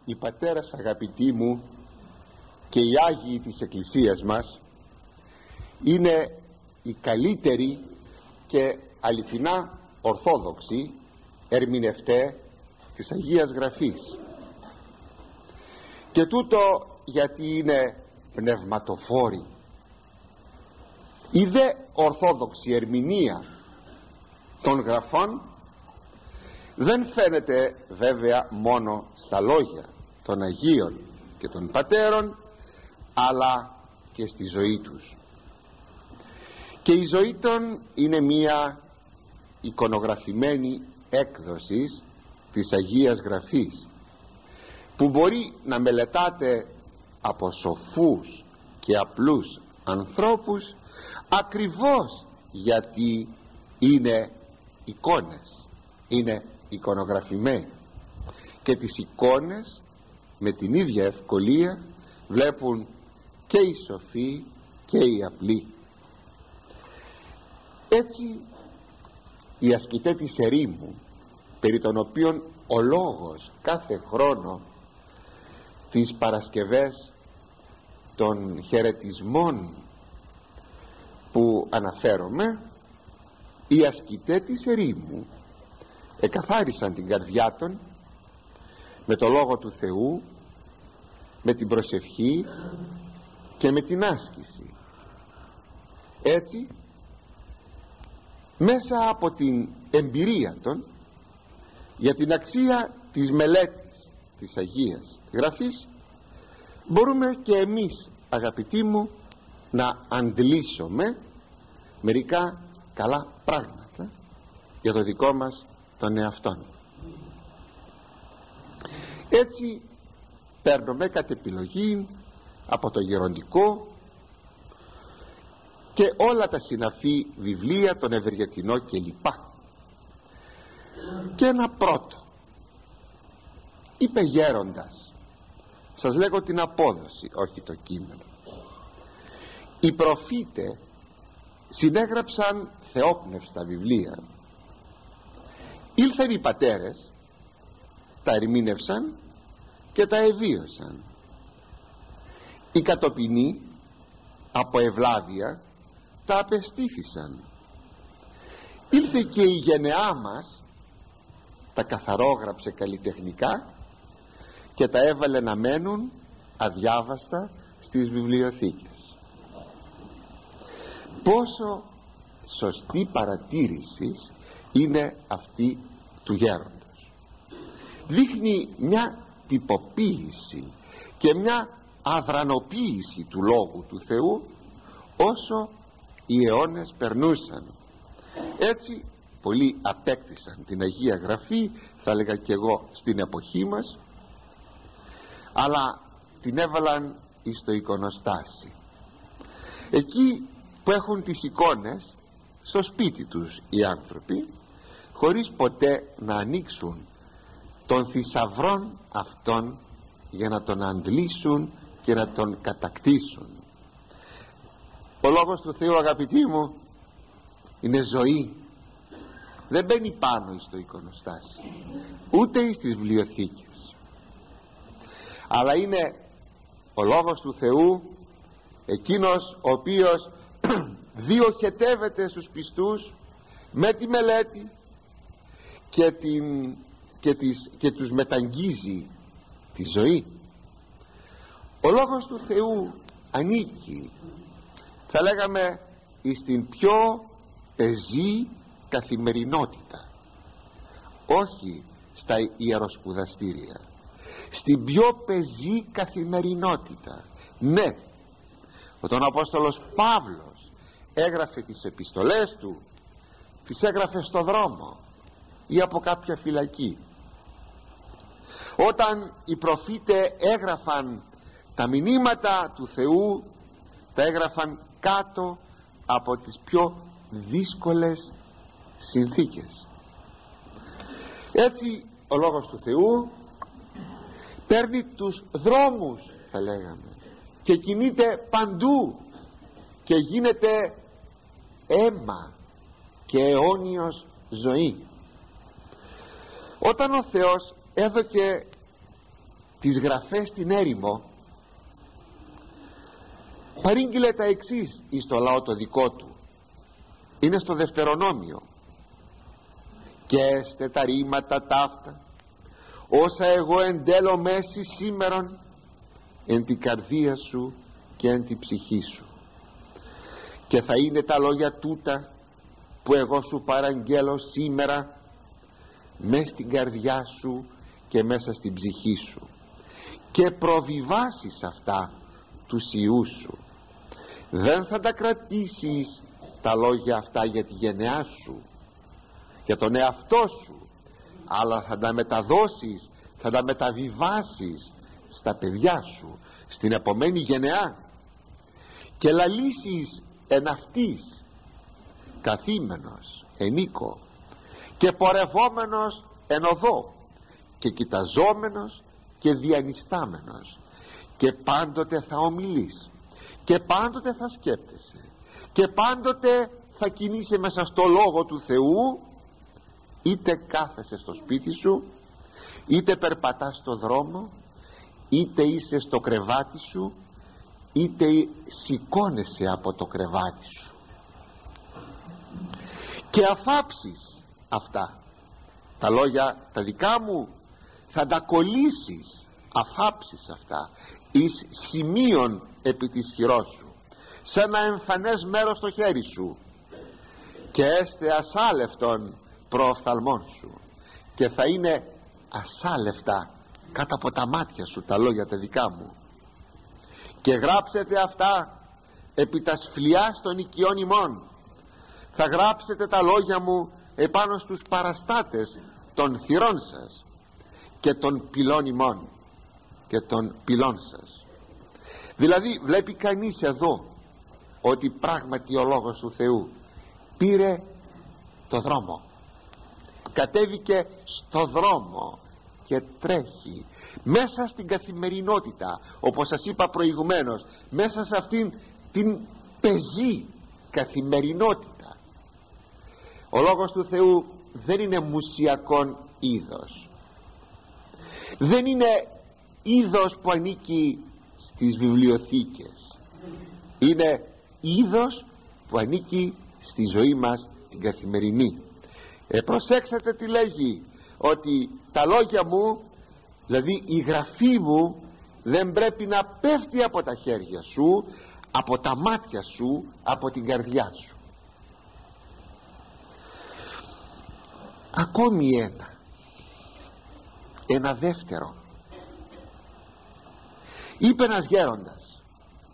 οι πατέρας αγαπητοί μου και οι Άγιοι της Εκκλησίας μας είναι οι καλύτεροι και αληθινά ορθόδοξοι ερμηνευτές της Αγίας Γραφής, και τούτο γιατί είναι πνευματοφόροι. Η δε ορθόδοξη ερμηνεία των γραφών δεν φαίνεται βέβαια μόνο στα λόγια των Αγίων και των Πατέρων, αλλά και στη ζωή τους. Και η ζωή των είναι μία εικονογραφημένη έκδοση της Αγίας Γραφής, που μπορεί να μελετάτε από σοφούς και απλούς ανθρώπους, ακριβώς γιατί είναι εικόνες, είναι εικονογραφημένοι, και τις εικόνες με την ίδια ευκολία βλέπουν και οι σοφοί και οι απλοί. Έτσι οι ασκητές της ερήμου, περί των οποίων ο λόγος κάθε χρόνο τις Παρασκευές των χαιρετισμών που αναφέρομαι, οι ασκητές της ερήμου εκαθάρισαν την καρδιά των με το Λόγο του Θεού, με την προσευχή και με την άσκηση. Έτσι μέσα από την εμπειρία των για την αξία της μελέτης της Αγίας Γραφής μπορούμε και εμείς, αγαπητοί μου, να αντλήσουμε μερικά καλά πράγματα για το δικό μας τον εαυτόν. Έτσι παίρνουμε κατ' επιλογή από το γεροντικό και όλα τα συναφή βιβλία, τον Ευεργετινό κλπ. Και ένα πρώτο. Είπε γέροντας, σας λέγω την απόδοση, όχι το κείμενο. Οι προφήτες συνέγραψαν θεόπνευστα βιβλία. Ήλθαν οι πατέρες, τα ερμήνευσαν και τα εβίωσαν. Οι κατοπινοί από ευλάβεια τα απεστήθησαν. Ήλθε και η γενεά μας, τα καθαρόγραψε καλλιτεχνικά και τα έβαλε να μένουν αδιάβαστα στις βιβλιοθήκες. Πόσο σωστή παρατήρηση είναι αυτή του γέροντος. Δείχνει μια τυποποίηση και μια αδρανοποίηση του Λόγου του Θεού όσο οι αιώνες περνούσαν. Έτσι πολλοί απέκτησαν την Αγία Γραφή, θα έλεγα και εγώ στην εποχή μας, αλλά την έβαλαν εις το εικονοστάσι. Εκεί που έχουν τις εικόνες στο σπίτι τους οι άνθρωποι, χωρίς ποτέ να ανοίξουν των θησαυρών αυτών για να τον αντλήσουν και να τον κατακτήσουν. Ο Λόγος του Θεού, αγαπητοί μου, είναι ζωή. Δεν μπαίνει πάνω στο εικονοστάσι, ούτε στις βιβλιοθήκες, αλλά είναι ο Λόγος του Θεού, εκείνος ο οποίος διοχετεύεται στους πιστούς με τη μελέτη και τους μεταγγίζει τη ζωή. Ο Λόγος του Θεού ανήκει, θα λέγαμε, στην πιο πεζή καθημερινότητα, όχι στα ιεροσπουδαστήρια, στην πιο πεζή καθημερινότητα. Ναι, όταν ο Απόστολος Παύλος έγραφε τις επιστολές του, τις έγραφε στο δρόμο ή από κάποια φυλακή. Όταν οι προφήτες έγραφαν τα μηνύματα του Θεού, τα έγραφαν κάτω από τις πιο δύσκολες συνθήκες. Έτσι ο Λόγος του Θεού παίρνει τους δρόμους, θα λέγαμε, και κινείται παντού και γίνεται αίμα και αιώνιος ζωή. Όταν ο Θεός έδωκε τις γραφές στην έρημο, παρήγγειλε τα εξής εις το λαό το δικό του. Είναι στο Δευτερονόμιο: «Και έστε τα ρήματα ταύτα όσα εγώ εντέλω μέση σήμερον εν την καρδία σου και εν την ψυχή σου, και θα είναι τα λόγια τούτα που εγώ σου παραγγέλω σήμερα μες στην καρδιά σου και μέσα στην ψυχή σου, και προβιβάσεις αυτά τους ιούς σου. Δεν θα τα κρατήσεις τα λόγια αυτά για τη γενεά σου, για τον εαυτό σου, αλλά θα τα μεταδώσεις, θα τα μεταβιβάσεις στα παιδιά σου, στην επομένη γενεά, και λαλήσεις εν αυτής καθήμενος εν οίκο και πορευόμενος εν οδό και κοιταζόμενος και διανυστάμενος, και πάντοτε θα ομιλείς και πάντοτε θα σκέπτεσαι και πάντοτε θα κινείσαι μέσα στο λόγο του Θεού, είτε κάθεσαι στο σπίτι σου, είτε περπατάς στο δρόμο, είτε είσαι στο κρεβάτι σου, είτε σηκώνεσαι από το κρεβάτι σου, και αφάψεις αυτά τα λόγια τα δικά μου, θα τα κολλήσεις, αφάψεις αυτά εις σημείων επί της χειρός σου, σε ένα εμφανές μέρος στο χέρι σου, και έστε ασάλευτον προοφθαλμών σου, και θα είναι ασάλευτα κάτω από τα μάτια σου τα λόγια τα δικά μου, και γράψετε αυτά επί τα σφλιάς των οικειών ημών, θα γράψετε τα λόγια μου επάνω στους παραστάτες των θυρών σας και των πυλών ημών και των πυλών σας. Δηλαδή βλέπει κανείς εδώ ότι πράγματι ο λόγος του Θεού πήρε το δρόμο, κατέβηκε στο δρόμο και τρέχει μέσα στην καθημερινότητα, όπως σας είπα προηγουμένως, μέσα σε αυτήν την πεζή καθημερινότητα. Ο λόγος του Θεού δεν είναι μουσιακόν είδος, δεν είναι είδος που ανήκει στις βιβλιοθήκες, είναι είδος που ανήκει στη ζωή μας την καθημερινή. Προσέξτε τι λέγει, ότι τα λόγια μου, δηλαδή η γραφή μου, δεν πρέπει να πέφτει από τα χέρια σου, από τα μάτια σου, από την καρδιά σου. Ακόμη ένα δεύτερο. Είπε ένας γέροντας: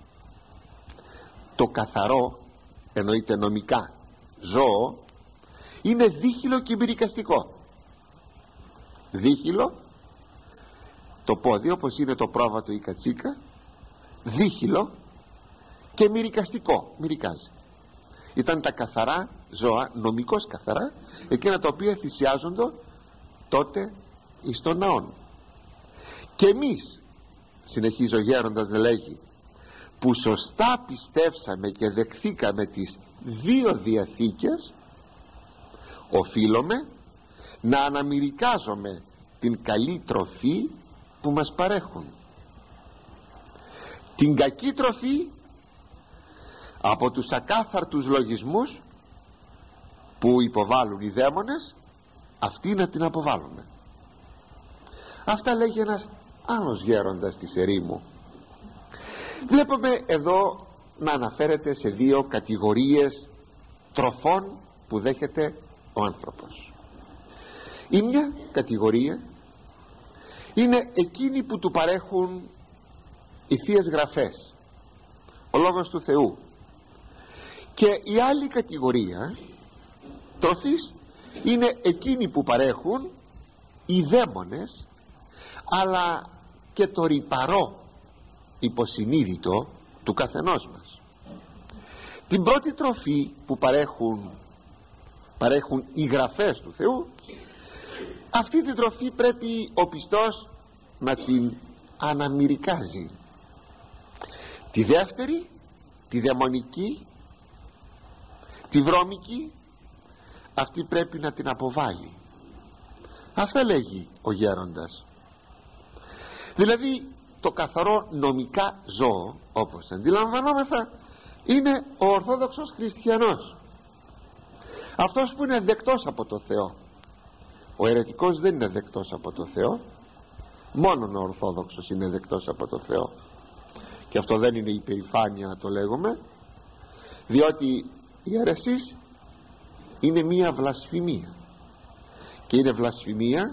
το καθαρό, εννοείται νομικά, ζώο είναι δίχυλο και μυρικαστικό. Δίχυλο, το πόδι όπως είναι το πρόβατο ή η κατσίκα, δίχυλο, και μυρικαστικό, μυρικάζει. Ήταν τα καθαρά ζώα, νομικώς καθαρά, εκείνα τα οποία θυσιάζονται τότε εις τον ναόν. Και εμείς, συνεχίζει ο γέροντας να λέγει, που σωστά πιστεύσαμε και δεχθήκαμε τις δύο διαθήκες, οφείλουμε να αναμυρικάζουμε την καλή τροφή που μας παρέχουν. Την κακή τροφή από τους ακάθαρτους λογισμούς που υποβάλλουν οι δαίμονες, αυτή να την αποβάλλουμε. Αυτά λέγει ένας άλλος γέροντας της ερήμου. Βλέπουμε εδώ να αναφέρεται σε δύο κατηγορίες τροφών που δέχεται ο άνθρωπος. Η μια κατηγορία είναι εκείνοι που του παρέχουν οι Θείες Γραφές, ο Λόγος του Θεού, και η άλλη κατηγορία τροφής είναι εκείνοι που παρέχουν οι δαίμονες, αλλά και το ρυπαρό υποσυνείδητο του καθενός μας. Την πρώτη τροφή που παρέχουν οι Γραφές του Θεού, αυτή την τροφή πρέπει ο πιστός να την αναμυρικάζει. Τη δεύτερη, τη δαιμονική, τη βρώμικη, αυτή πρέπει να την αποβάλει. Αυτά λέγει ο γέροντας. Δηλαδή το καθαρό νομικά ζώο, όπως αντιλαμβανόμεθα, είναι ο Ορθόδοξος Χριστιανός, αυτός που είναι δεκτός από το Θεό. Ο αιρετικός δεν είναι δεκτός από το Θεό, μόνον ο Ορθόδοξος είναι δεκτός από το Θεό. Και αυτό δεν είναι υπερηφάνεια να το λέγουμε, διότι η αίρεσις είναι μία βλασφημία, και είναι βλασφημία,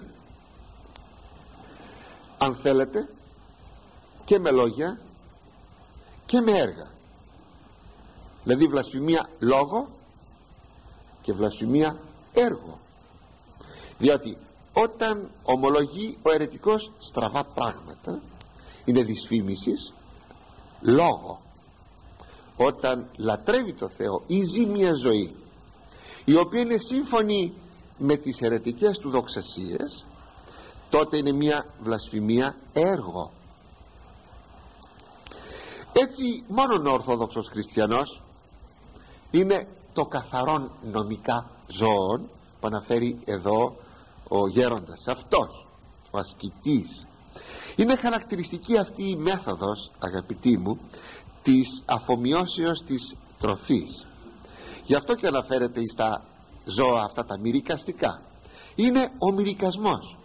αν θέλετε, και με λόγια και με έργα. Δηλαδή βλασφημία λόγο και βλασφημία έργο, διότι όταν ομολογεί ο αιρετικός στραβά πράγματα είναι δυσφήμισης λόγο. Όταν λατρεύει το Θεό ή ζει μια ζωή η οποία είναι σύμφωνη με τις αιρετικές του δοξασίες, τότε είναι μια βλασφημία έργο. Έτσι μόνον ο Ορθόδοξος Χριστιανός είναι το καθαρόν νομικά ζώων που αναφέρει εδώ ο γέροντας αυτός, ο ασκητής. Είναι χαρακτηριστική αυτή η μέθοδος, αγαπητοί μου, της αφομοιώσεως της τροφής. Γι' αυτό και αναφέρεται στα ζώα αυτά τα μυρικαστικά. Είναι ο μυρικασμός,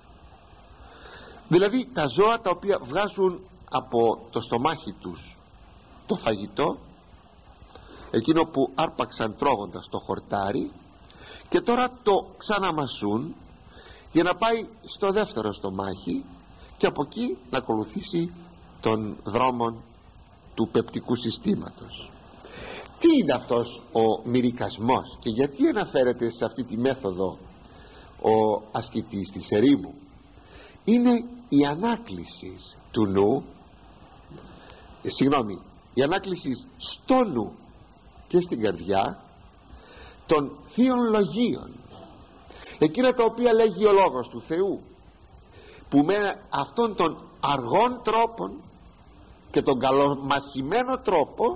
δηλαδή τα ζώα τα οποία βγάζουν από το στομάχι τους το φαγητό, εκείνο που άρπαξαν τρώγοντας το χορτάρι, και τώρα το ξαναμασούν για να πάει στο δεύτερο στομάχι και από εκεί να ακολουθήσει τον δρόμο του πεπτικού συστήματος. Τι είναι αυτός ο μυρικασμός και γιατί αναφέρεται σε αυτή τη μέθοδο ο ασκητής της ερήμου? Είναι η ανάκληση του νου, η ανάκληση στο νου και στην καρδιά των θείων λογίων, εκείνα τα οποία λέγει ο Λόγος του Θεού, που με αυτόν τον αργών τρόπον και τον καλομασιμένο τρόπο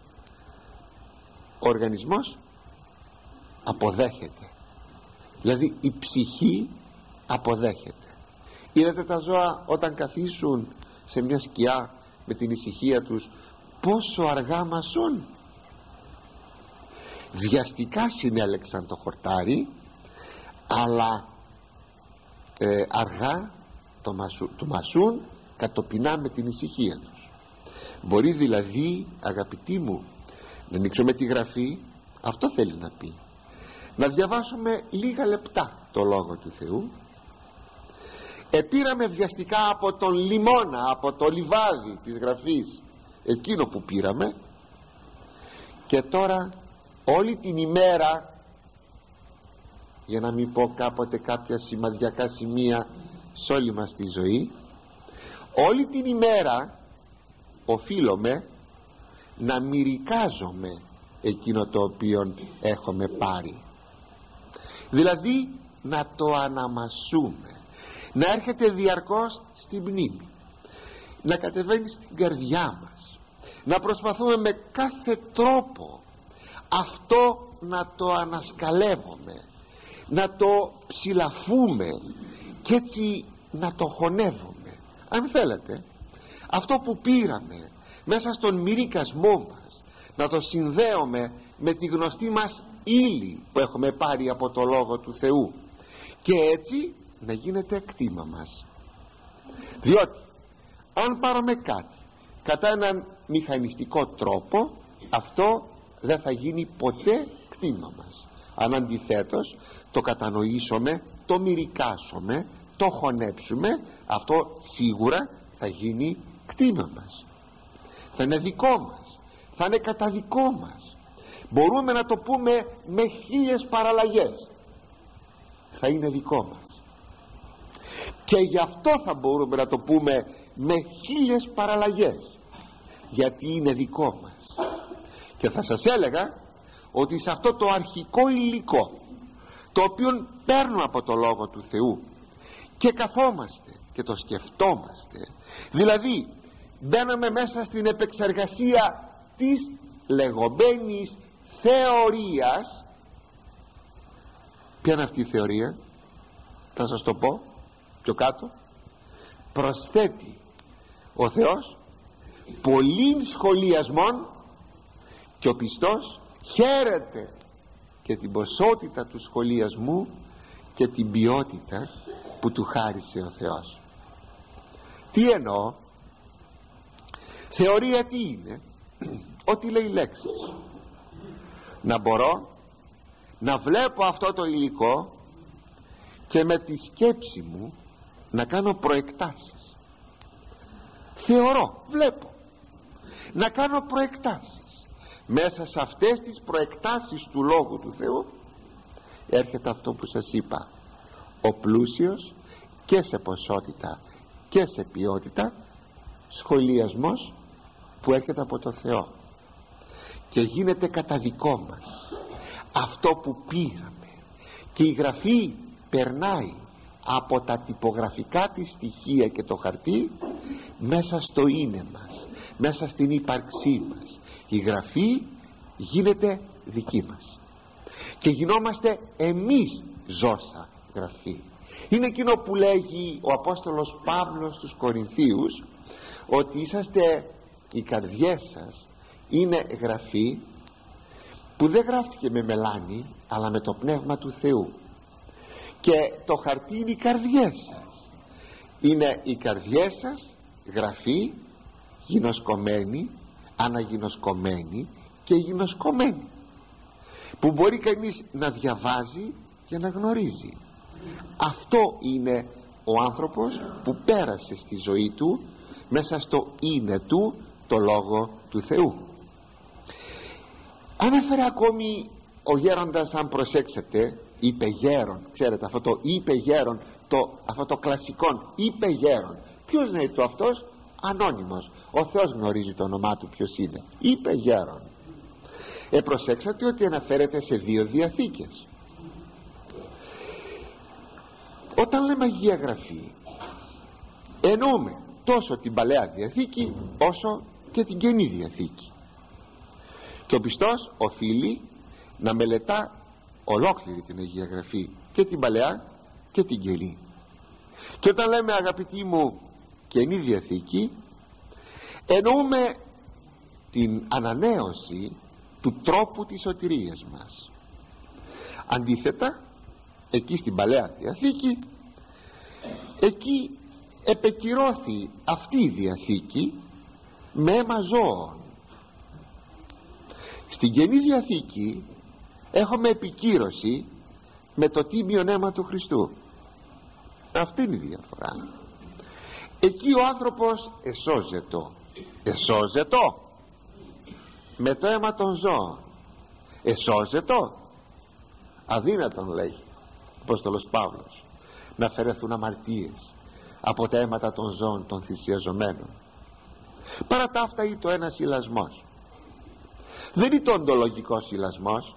ο οργανισμός αποδέχεται, δηλαδή η ψυχή αποδέχεται. Είδατε τα ζώα όταν καθίσουν σε μια σκιά με την ησυχία τους πόσο αργά μασούν? Βιαστικά συνέλεξαν το χορτάρι, αλλά αργά το μασούν κατοπινά με την ησυχία τους. Μπορεί δηλαδή, αγαπητοί μου, να ανοίξουμε τη γραφή, αυτό θέλει να πει, να διαβάσουμε λίγα λεπτά το Λόγο του Θεού. Επήραμε βιαστικά από τον λιμώνα, από το λιβάδι της γραφής εκείνο που πήραμε, και τώρα όλη την ημέρα, για να μην πω κάποτε κάποια σημαδιακά σημεία σε όλη μας τη ζωή, όλη την ημέρα οφείλουμε να μυρικάζομαι εκείνο το οποίο έχουμε πάρει, δηλαδή να το αναμασούμε, να έρχεται διαρκώς στην μνήμη, να κατεβαίνει στην καρδιά μας, να προσπαθούμε με κάθε τρόπο αυτό να το ανασκαλεύουμε, να το ψηλαφούμε και έτσι να το χωνεύουμε. Αν θέλετε, αυτό που πήραμε μέσα στον μυρικασμό μας να το συνδέουμε με τη γνωστή μας ύλη που έχουμε πάρει από το Λόγο του Θεού, και έτσι να γίνεται κτήμα μας. Διότι αν πάρουμε κάτι κατά έναν μηχανιστικό τρόπο, αυτό δεν θα γίνει ποτέ κτήμα μας. Αν αντιθέτως το κατανοήσουμε, το μυρικάσουμε, το χωνέψουμε, αυτό σίγουρα θα γίνει κτήμα μας, θα είναι δικό μας, θα είναι κατά δικό μας. Μπορούμε να το πούμε με 1000 παραλλαγές, θα είναι δικό μας. Και γι' αυτό θα μπορούμε να το πούμε με 1000 παραλλαγές, γιατί είναι δικό μας. Και θα σας έλεγα ότι σε αυτό το αρχικό υλικό, το οποίο παίρνουμε από το Λόγο του Θεού και καθόμαστε και το σκεφτόμαστε, δηλαδή μπαίνουμε μέσα στην επεξεργασία της λεγόμενης θεωρίας. Ποια είναι αυτή η θεωρία? Θα σας το πω πιο κάτω. προσθέτει ο Θεός πολλήν σχολιασμών και ο πιστός χαίρεται και την ποσότητα του σχολιασμού και την ποιότητα που του χάρισε ο Θεός. Τι εννοώ? Θεωρία τι είναι? Ό,τι λέει λέξεις. Να μπορώ να βλέπω αυτό το υλικό και με τη σκέψη μου να κάνω προεκτάσεις. Θεωρώ, βλέπω, να κάνω προεκτάσεις. Μέσα σε αυτές τις προεκτάσεις του Λόγου του Θεού έρχεται αυτό που σας είπα, ο πλούσιος και σε ποσότητα και σε ποιότητα σχολιασμός που έρχεται από το Θεό και γίνεται κατά δικό μας αυτό που πήραμε, και η Γραφή περνάει από τα τυπογραφικά της στοιχεία και το χαρτί μέσα στο είναι μας, μέσα στην ύπαρξή μας. Η Γραφή γίνεται δική μας και γινόμαστε εμείς ζώσα Γραφή. Είναι εκείνο που λέγει ο Απόστολος Παύλος στους Κορινθίους, ότι είσαστε, οι καρδιές σας είναι Γραφή που δεν γράφτηκε με μελάνι αλλά με το Πνεύμα του Θεού, και το χαρτί είναι οι καρδιές σας. Είναι οι καρδιές σας Γραφή γινωσκωμένη, αναγινωσκωμένη και γινωσκωμένη, που μπορεί κανείς να διαβάζει και να γνωρίζει. Αυτό είναι ο άνθρωπος που πέρασε στη ζωή του μέσα στο είναι του το Λόγο του Θεού. Ανέφερε ακόμη ο γέροντας, αν προσέξετε, είπε γέρον. Ξέρετε αυτό το είπε γέρον, αυτό το κλασικό είπε γέρον. Ποιος είναι το αυτός? Ανώνυμος. Ο Θεός γνωρίζει το όνομά του ποιος είναι. Είπε γέρον. Προσέξατε ότι αναφέρεται σε 2 διαθήκες. Όταν λέμε Αγία Γραφή εννοούμε τόσο την Παλαιά Διαθήκη όσο και την Καινή Διαθήκη, και ο πιστός οφείλει να μελετά ολόκληρη την Αγία Γραφή, και την Παλαιά και την Καινή. Και όταν λέμε, αγαπητοί μου, Καινή Διαθήκη, εννοούμε την ανανέωση του τρόπου της σωτηρίας μας. Αντίθετα, εκεί στην Παλαιά Διαθήκη, εκεί επεκυρώθη αυτή η Διαθήκη με αίμα ζώων. Στην Καινή Διαθήκη έχουμε επικύρωση με το τίμιο αίμα του Χριστού. Αυτή είναι η διαφορά. Εκεί ο άνθρωπος εσώζεται με το αίμα των ζώων. Εσώζεται, αδύνατον, λέει ο Απόστολος Παύλος, να αφαιρεθούν αμαρτίες από τα αίματα των ζώων των θυσιαζομένων. Παρά τα αυτά είναι το ένας ηλασμός. Δεν είναι το οντολογικός ηλασμός.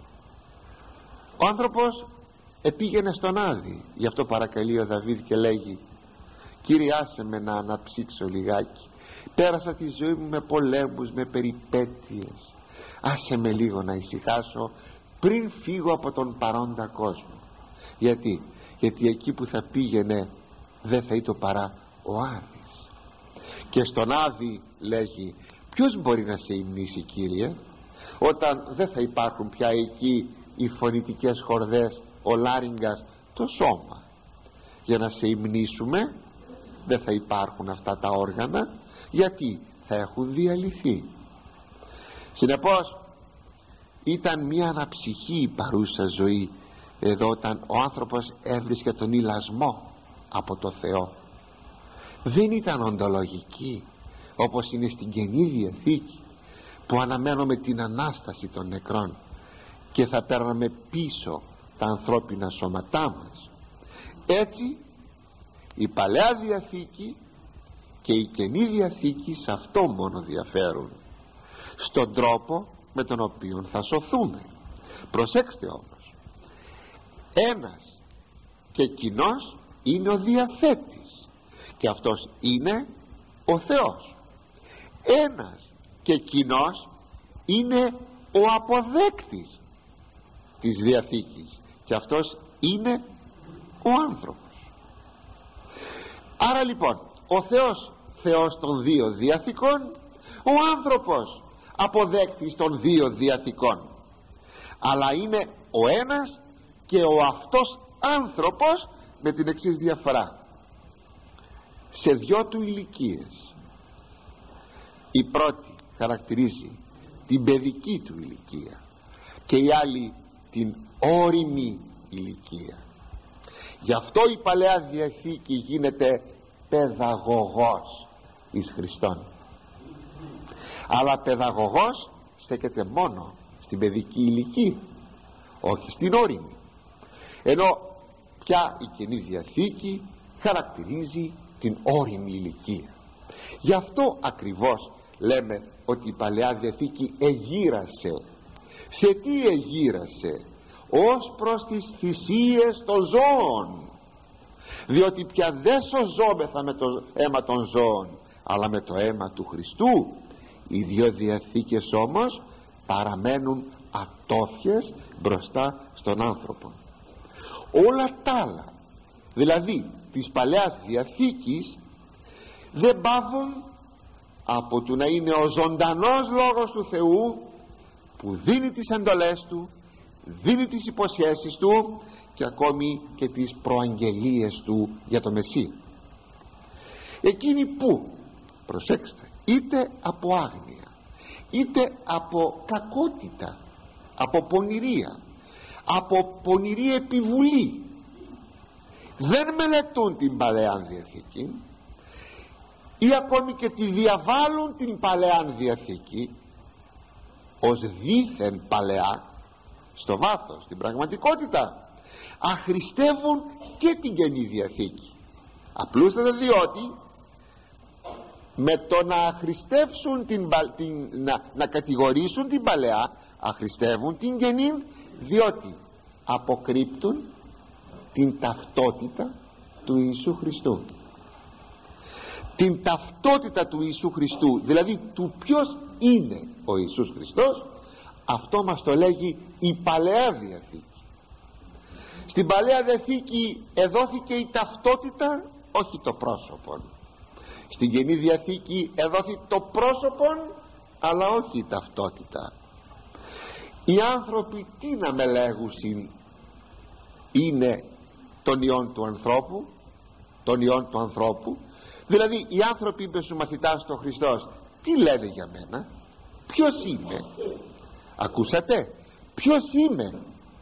Ο άνθρωπος επήγαινε στον Άδη, γι' αυτό παρακαλεί ο Δαβίδ και λέγει, Κύριε, άσε με να αναψύξω λιγάκι, πέρασα τη ζωή μου με πολέμους, με περιπέτειες, άσε με λίγο να ησυχάσω πριν φύγω από τον παρόντα κόσμο. Γιατί εκεί που θα πήγαινε δεν θα ήταν παρά ο Άδης. Και στον Άδη λέγει, ποιος μπορεί να σε υμνήσει, Κύριε, όταν δεν θα υπάρχουν πια εκεί οι φωνητικές χορδές, ο λάριγκας, το σώμα. Για να σε υμνήσουμε δεν θα υπάρχουν αυτά τα όργανα, γιατί θα έχουν διαλυθεί. Συνεπώς ήταν μια αναψυχή η παρούσα ζωή εδώ, όταν ο άνθρωπος έβρισκε τον ηλασμό από το Θεό. Δεν ήταν οντολογική όπως είναι στην Καινή Διαθήκη, που αναμένουμε την Ανάσταση των νεκρών και θα παίρναμε πίσω τα ανθρώπινα σώματά μας. Έτσι η Παλαιά Διαθήκη και η Καινή Διαθήκη σε αυτό μόνο διαφέρουν, στον τρόπο με τον οποίο θα σωθούμε. Προσέξτε όμως, ένας και κοινός είναι ο διαθέτης, και αυτός είναι ο Θεός. Ένας και κοινός είναι ο αποδέκτης της Διαθήκης, και αυτός είναι ο άνθρωπος. Άρα λοιπόν ο Θεός Θεός των δύο διαθήκων, ο άνθρωπος αποδέκτης των δύο διαθήκων, αλλά είναι ο ένας και ο αυτός άνθρωπος με την εξής διαφορά: σε δυο του ηλικίες. Η πρώτη χαρακτηρίζει την παιδική του ηλικία και η άλλη την όριμη ηλικία. Γι' αυτό η Παλαιά Διαθήκη γίνεται παιδαγωγός εις Χριστόν, αλλά παιδαγωγός στέκεται μόνο στην παιδική ηλικία, όχι στην όριμη, ενώ πια η Καινή Διαθήκη χαρακτηρίζει την όριμη ηλικία. Γι' αυτό ακριβώς λέμε ότι η Παλαιά Διαθήκη εγείρασε. Σε τι εγείρασε? Ως προς τις θυσίες των ζώων, διότι πια δεν σωζόμεθα με το αίμα των ζώων, αλλά με το αίμα του Χριστού. Οι δύο διαθήκες όμως παραμένουν ατόφιες μπροστά στον άνθρωπο. Όλα τα άλλα, δηλαδή της Παλαιάς Διαθήκης, δεν πάβουν από το να είναι ο ζωντανός Λόγος του Θεού που δίνει τις εντολές του, δίνει τις υποσχέσεις του και ακόμη και τις προαγγελίες του για το Μεσσία. Εκείνοι που, προσέξτε, είτε από άγνοια, είτε από κακότητα, από πονηρία, από πονηρή επιβουλή, δεν μελετούν την Παλαιά Διαθήκη ή ακόμη και τη διαβάλλουν την Παλαιά Διαθήκη ως δήθεν παλαιά, στο βάθος, στην πραγματικότητα αχρηστεύουν και την Καινή Διαθήκη, απλούστατα διότι με το να αχρηστεύσουν να κατηγορήσουν την Παλαιά, αχρηστεύουν την Καινή, διότι αποκρύπτουν την ταυτότητα του Ιησού Χριστού, την ταυτότητα του Ιησού Χριστού, δηλαδή του ποιος είναι ο Ιησούς Χριστός. Αυτό μας το λέγει η Παλαιά Διαθήκη. Στην Παλαιά Διαθήκη εδόθηκε η ταυτότητα, όχι το πρόσωπο. Στην Καινή Διαθήκη εδόθη το πρόσωπο, αλλά όχι η ταυτότητα. Οι άνθρωποι τι να με λέγουσιν είναι των ιών του ανθρώπου, των ιών του ανθρώπου, δηλαδή οι άνθρωποι που σου μαθητάς στο Χριστός τι λένε για μένα, ποιος είμαι? Ακούσατε, ποιος είμαι?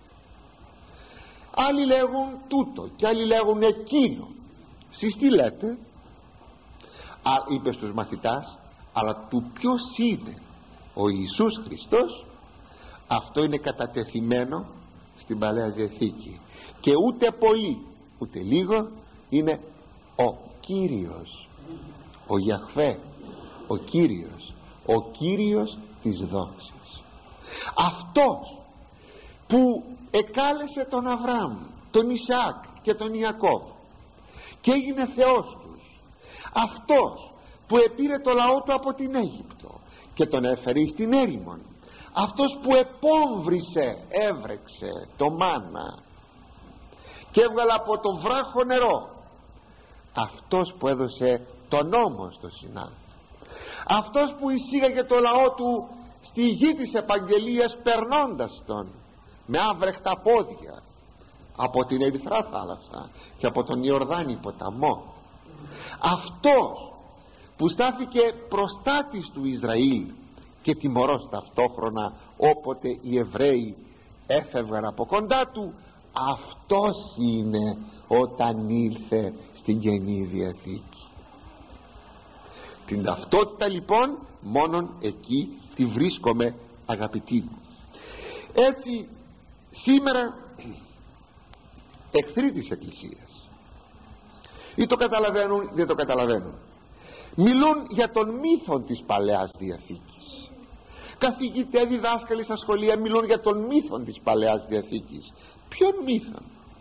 Άλλοι λέγουν τούτο και άλλοι λέγουν εκείνο. Σεις τι λέτε? Είπε στους μαθητάς, αλλά του ποιος είναι ο Ιησούς Χριστός, αυτό είναι κατατεθειμένο στην Παλαιά Διαθήκη και ούτε πολύ ούτε λίγο είναι ο Κύριος, ο Ιαχβέ, ο Κύριος της δόξης, αυτός που εκάλεσε τον Αβραάμ, τον Ισαάκ και τον Ιακώβ και έγινε Θεός τους, αυτός που επήρε το λαό του από την Αίγυπτο και τον έφερε στην έρημον, αυτός που επόμβρισε, έβρεξε το μάνα και έβγαλε από το βράχο νερό, αυτός που έδωσε τον νόμο στο Σινά, αυτός που εισήγαγε το λαό του στη γη της επαγγελίας, περνώντας τον με άβρεχτα πόδια από την Ερυθρά θάλασσα και από τον Ιορδάνη ποταμό, αυτός που στάθηκε προστάτης του Ισραήλ και τιμωρός ταυτόχρονα όποτε οι Εβραίοι έφευγαν από κοντά του, αυτός είναι όταν ήλθε στην Καινή Διαθήκη. Την ταυτότητα λοιπόν μόνον εκεί τη βρίσκομαι, αγαπητοί μου. Έτσι σήμερα εχθροί της Εκκλησίας ή το καταλαβαίνουν ή δεν το καταλαβαίνουν, μιλούν για τον μύθο της Παλαιάς Διαθήκης. Καθηγητές, διδάσκαλοι στα σχολεία μιλούν για τον μύθο της Παλαιάς Διαθήκης. Ποιον μύθο?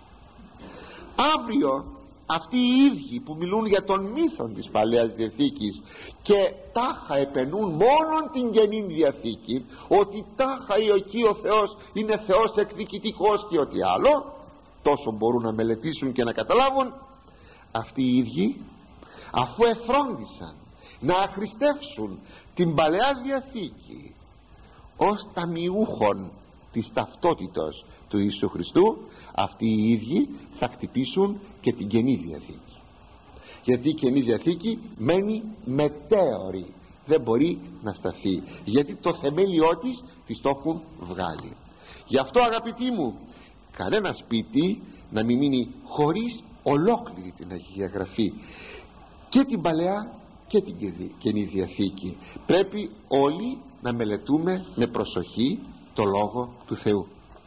Αύριο αυτοί οι ίδιοι που μιλούν για τον μύθο της Παλαιάς Διαθήκης και τάχα επενούν μόνον την Καινή Διαθήκη, ότι τάχα εκεί ο Θεός είναι Θεός εκδικητικός και ό,τι άλλο, τόσο μπορούν να μελετήσουν και να καταλάβουν, αυτοί οι ίδιοι αφού εφρόντισαν να αχρηστεύσουν την Παλαιά Διαθήκη ως ταμιούχων της ταυτότητος του Ιησού Χριστού, αυτοί οι ίδιοι θα χτυπήσουν και την Καινή Διαθήκη, γιατί η Καινή Διαθήκη μένει μετέωρη, δεν μπορεί να σταθεί, γιατί το θεμέλιό της το έχουν βγάλει. Γι' αυτό, αγαπητοί μου, κανένα σπίτι να μην μείνει χωρίς ολόκληρη την Αγία Γραφή, και την Παλαιά και την Καινή Διαθήκη. Πρέπει όλοι να μελετούμε με προσοχή το Λόγο του Θεού.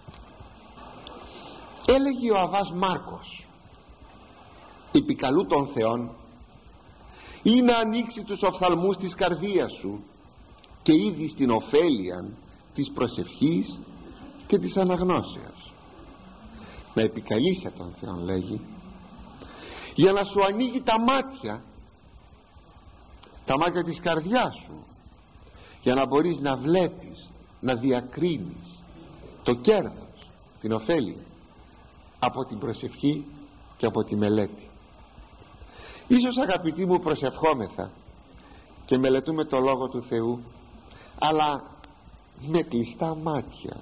Έλεγε ο Αββάς Μάρκος, επικαλού των Θεών ή να ανοίξει τους οφθαλμούς της καρδίας σου και ήδη στην ωφέλεια της προσευχής και της αναγνώσεως. Να επικαλείσαι τον Θεό, λέγει, για να σου ανοίγει τα μάτια της καρδιάς σου, για να μπορείς να βλέπεις, να διακρίνεις το κέρδος, την ωφέλεια από την προσευχή και από τη μελέτη. Ίσως, αγαπητοί μου, προσευχόμεθα και μελετούμε το Λόγο του Θεού, αλλά με κλειστά μάτια.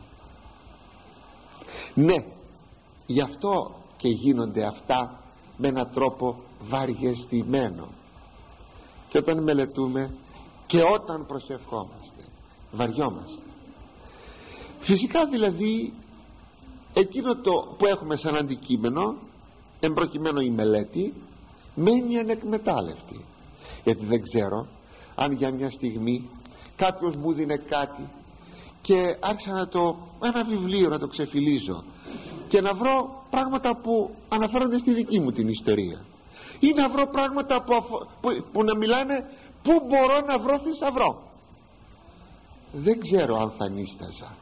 Ναι, γι' αυτό και γίνονται αυτά με έναν τρόπο βαριεστημένο, και όταν μελετούμε και όταν προσευχόμαστε βαριόμαστε. Φυσικά δηλαδή εκείνο το που έχουμε σαν αντικείμενο, εμπροκειμένο η μελέτη, μένει ανεκμετάλλευτη, γιατί δεν ξέρω αν για μια στιγμή κάποιος μου δίνε κάτι και άρχισα ένα βιβλίο να το ξεφυλίζω και να βρω πράγματα που αναφέρονται στη δική μου την ιστορία, ή να βρω πράγματα που να μιλάνε πού μπορώ να βρω θησαυρό. Δεν ξέρω αν θα νίσταζα.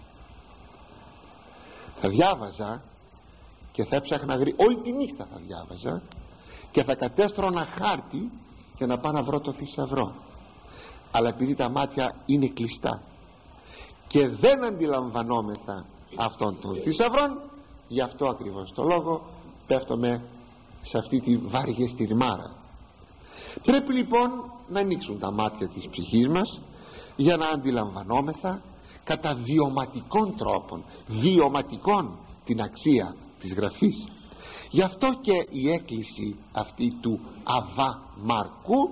Θα διάβαζα και θα έψαχνα όλη τη νύχτα, θα διάβαζα και θα κατέστρωνα χάρτη για να πάω να βρω το θησαυρό. Αλλά επειδή τα μάτια είναι κλειστά και δεν αντιλαμβανόμεθα αυτόν τον θησαυρό, γι' αυτό ακριβώς το λόγο πέφτουμε σε αυτή τη βαριεστηρμάρα. Πρέπει λοιπόν να ανοίξουν τα μάτια της ψυχής μας για να αντιλαμβανόμεθα κατά βιωματικών τρόπων, βιωματικών, την αξία της Γραφής. Γι' αυτό και η έκκληση αυτή του Αββά Μάρκου,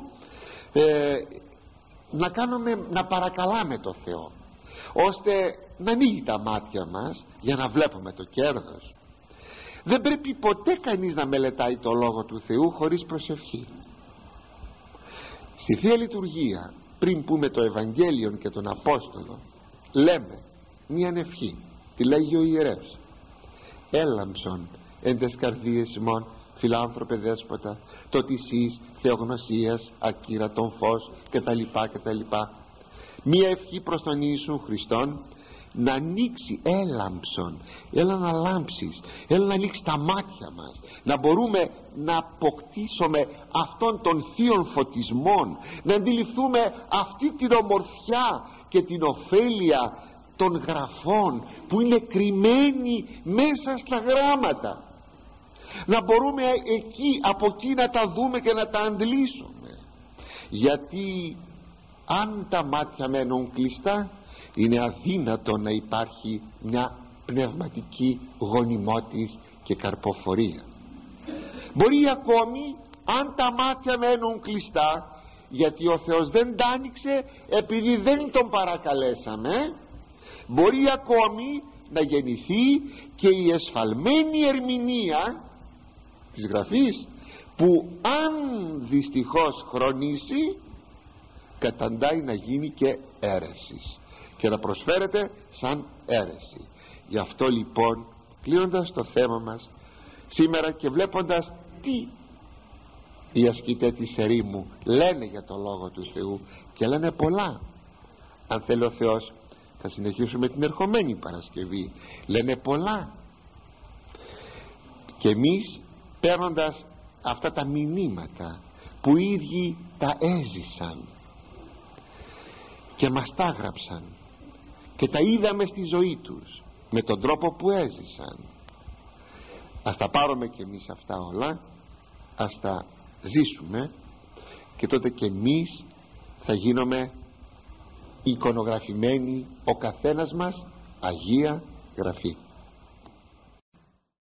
να παρακαλάμε το Θεό ώστε να ανοίγει τα μάτια μας για να βλέπουμε το κέρδος. Δεν πρέπει ποτέ κανείς να μελετάει το Λόγο του Θεού χωρίς προσευχή. Στη Θεία Λειτουργία, πριν πούμε το Ευαγγέλιο και τον Απόστολο, λέμε μία ευχή, τη λέγει ο ιερεύς: έλαμψον εν τες καρδίες ημών, φιλάνθρωπε Δέσποτα, το της εις θεογνωσίας ακύρατον φως κτλ. Μία ευχή προς τον Ιησού Χριστόν να ανοίξει, έλαμψον, έλα να λάμψεις, έλα να ανοίξει τα μάτια μας, να μπορούμε να αποκτήσουμε αυτόν τον θείον φωτισμόν, να αντιληφθούμε αυτή την ομορφιά και την ωφέλεια των γραφών που είναι κρυμμένη μέσα στα γράμματα, να μπορούμε από εκεί να τα δούμε και να τα αντλήσουμε. Γιατί αν τα μάτια μένουν κλειστά, είναι αδύνατο να υπάρχει μια πνευματική γονιμότης και καρποφορία. Μπορεί ακόμη, αν τα μάτια μένουν κλειστά, γιατί ο Θεός δεν τα άνοιξε επειδή δεν τον παρακαλέσαμε, μπορεί ακόμη να γεννηθεί και η εσφαλμένη ερμηνεία της Γραφής, που αν δυστυχώς χρονίσει, καταντάει να γίνει και αίρεσης και να προσφέρεται σαν αίρεση. Γι' αυτό λοιπόν, κλείνοντας το θέμα μας σήμερα και βλέποντας τι οι ασκητές της ερήμου λένε για το Λόγο του Θεού, και λένε πολλά, αν θέλει ο Θεός θα συνεχίσουμε την ερχομένη Παρασκευή, λένε πολλά, και εμείς παίρνοντας αυτά τα μηνύματα που οι ίδιοι τα έζησαν και μας τα έγραψαν και τα είδαμε στη ζωή τους με τον τρόπο που έζησαν, ας τα πάρουμε και εμείς αυτά όλα, ας τα ζήσουμε και τότε και εμείς θα γίνουμε εικονογραφημένοι, ο καθένας μας Αγία Γραφή.